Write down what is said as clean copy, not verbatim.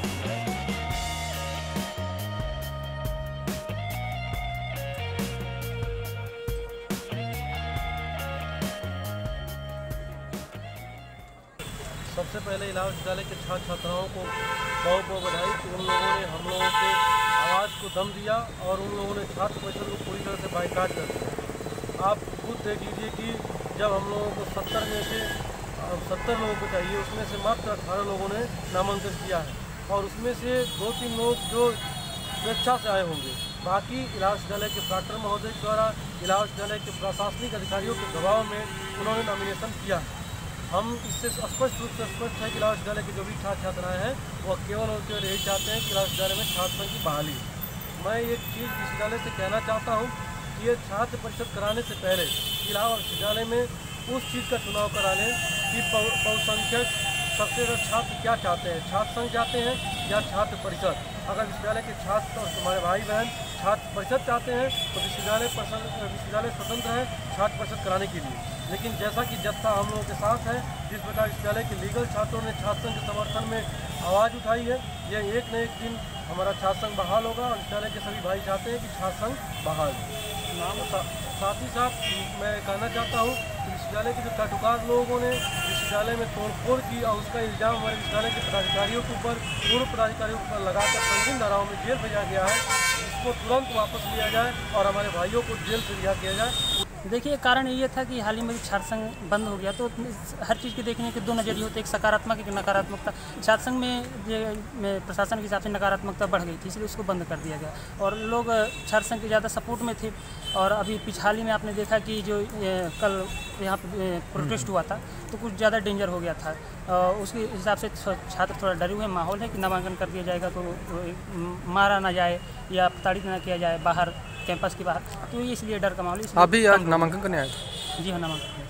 सबसे पहले इलाहाबाद विश्वविद्यालय के छात्र छात्राओं को बहुत बधाई कि उन लोगों ने हम लोगों के आवाज़ को दम दिया और उन लोगों ने छात्र परिषद को पूरी तरह से बाइकाट कर दिया। आप खुद देख लीजिए कि जब हम लोगों को 70 में से 70 लोगों को चाहिए, उसमें से मात्र 18 लोगों ने नामांकन किया है और उसमें से 2-3 लोग जो स्वेच्छा से आए होंगे। बाकी इलाहाबाद विश्वविद्यालय के प्राक्टन महोदय द्वारा इलाहाबाद विश्वविद्यालय के प्रशासनिक अधिकारियों के दबाव में उन्होंने नॉमिनेशन किया है। हम इससे स्पष्ट रूप से स्पष्ट है कि इलाहाबाद विश्वविद्यालय के जो भी छात्र छात्राएँ हैं वह केवल और केवल यही चाहते हैं कि इलाहाबाद विश्वविद्यालय में छात्र संघ की बहाली। मैं एक चीज़ विश्वविद्यालय से कहना चाहता हूँ कि ये छात्र परिषद कराने से पहले इलाहाबाद विश्वविद्यालय में उस चीज़ का चुनाव करा लें कि बहुसंख्यक सबसे ज़्यादा छात्र क्या चाहते हैं, छात्र संघ चाहते हैं या छात्र परिषद। अगर विश्वविद्यालय के छात्र और हमारे भाई बहन छात्र परिषद चाहते हैं तो विश्वविद्यालय स्वतंत्र है छात्र परिषद कराने के लिए। लेकिन जैसा कि जत्था हम लोगों के साथ है, जिस प्रकार विश्वविद्यालय के लीगल छात्रों ने छात्र संघ के समर्थन में आवाज़ उठाई है, यह एक न एक दिन हमारा छात्र संघ बहाल होगा और विश्वविद्यालय के सभी भाई चाहते हैं कि छात्र संघ बहाल हो। साथ ही साथ मैं कहना चाहता हूँ कि विश्वविद्यालय के जो चाटुकार लोगों ने विश्वविद्यालय में तोड़फोड़ की और उसका इल्ज़ाम हमारे विश्वविद्यालय के पदाधिकारियों के ऊपर, पूर्व पदाधिकारियों के ऊपर लगाकर संगीन धाराओं में जेल भेजा गया है, इसको तुरंत वापस लिया जाए और हमारे भाइयों को जेल से रिहा किया जाए। देखिए, कारण ये था कि हाल ही में छात्र संघ बंद हो गया, तो हर चीज़ के देखने के दो नज़रिए होते, एक सकारात्मक एक नकारात्मकता। छात्र संघ में प्रशासन के हिसाब से नकारात्मकता बढ़ गई थी, इसलिए उसको बंद कर दिया गया और लोग छात्र संघ के ज़्यादा सपोर्ट में थे। और अभी पिछहाल ही में आपने देखा कि जो कल यहाँ पे प्रोटेस्ट हुआ था तो कुछ ज़्यादा डेंजर हो गया था, उसके हिसाब से छात्र थोड़ा डरे हुए माहौल है कि नामांकन कर दिया जाएगा तो मारा ना जाए या प्रताड़ित ना किया जाए बाहर कैंपस के बाहर, तो इसलिए डर का माहौल है। अभी आज नामांकन करने आए थे? जी हाँ, नामांकन।